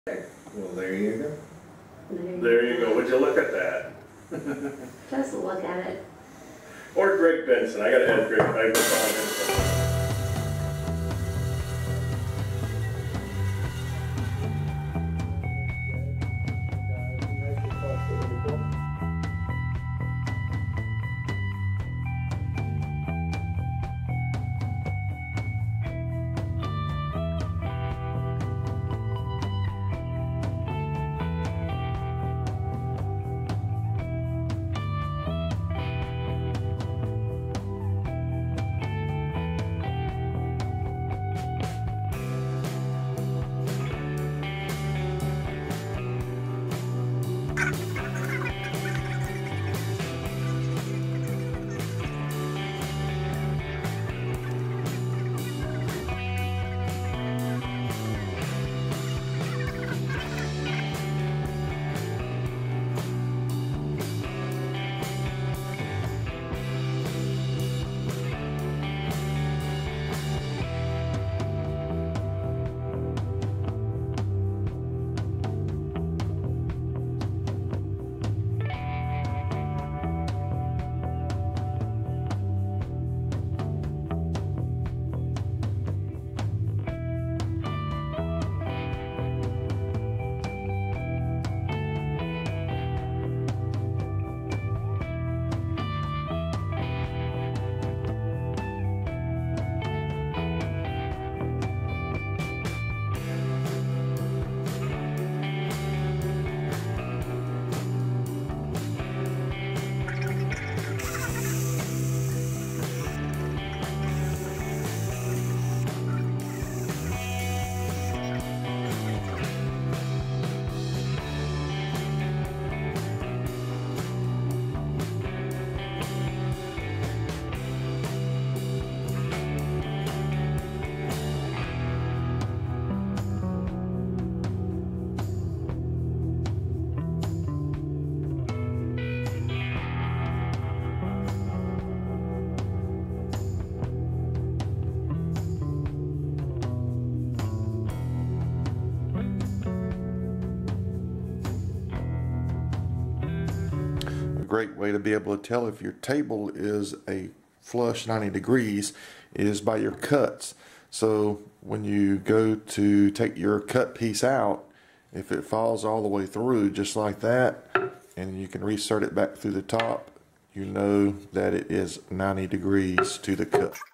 Well, there you go. There you go. Would you look at that? Just look at it. Or Greg Benson. I gotta add Greg. I go follow him somewhere. Great way to be able to tell if your table is a flush 90 degrees is by your cuts. So when you go to take your cut piece out, if it falls all the way through just like that, and you can reinsert it back through the top, you know that it is 90 degrees to the cut.